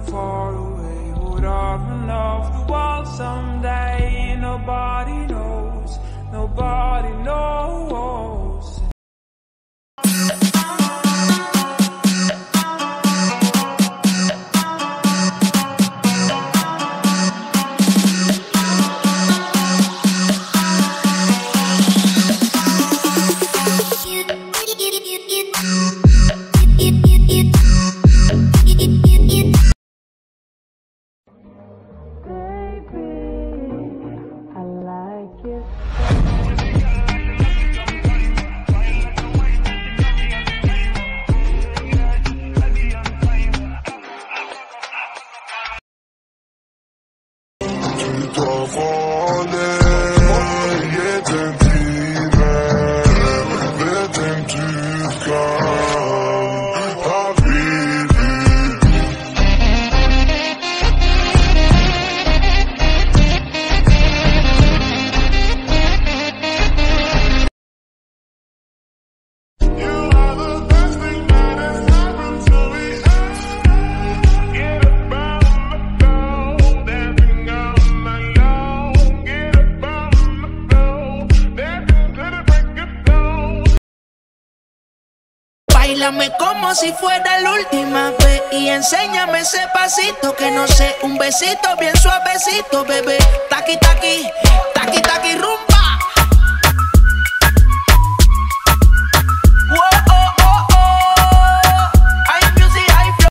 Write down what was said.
far away. Would I run off the wall someday? Nobody knows, nobody knows. Báilame como si fuera la última vez y enséñame ese pasito que no sé, un besito bien suavecito, bebé. Taqui, taqui, taqui, taqui, rumba.